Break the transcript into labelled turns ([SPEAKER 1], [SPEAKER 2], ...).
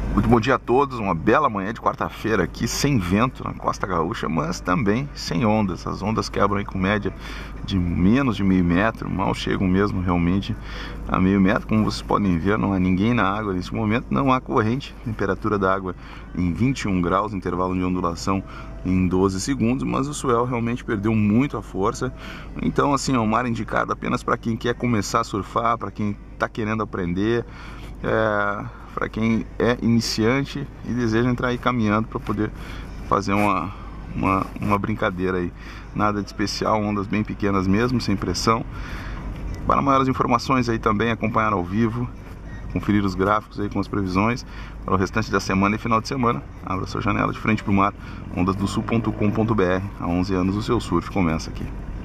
[SPEAKER 1] Muito bom dia a todos, uma bela manhã de quarta-feira aqui, sem vento na Costa Gaúcha, mas também sem ondas. As ondas quebram aí com média de menos de meio metro, mal chegam mesmo realmente a meio metro. Como vocês podem ver, não há ninguém na água nesse momento, não há corrente. Temperatura da água em 21 graus, intervalo de ondulação em 12 segundos, mas o swell realmente perdeu muito a força. Então assim, é um mar indicado apenas para quem quer começar a surfar, para quem está querendo aprender, para quem é iniciante e deseja entrar aí caminhando para poder fazer uma brincadeira aí. Nada de especial, ondas bem pequenas mesmo, sem pressão. Para maiores informações aí também, acompanhar ao vivo, conferir os gráficos aí com as previsões para o restante da semana e final de semana. Abra sua janela de frente para o mar, ondasdosul.com.br. Há 11 anos o seu surf começa aqui.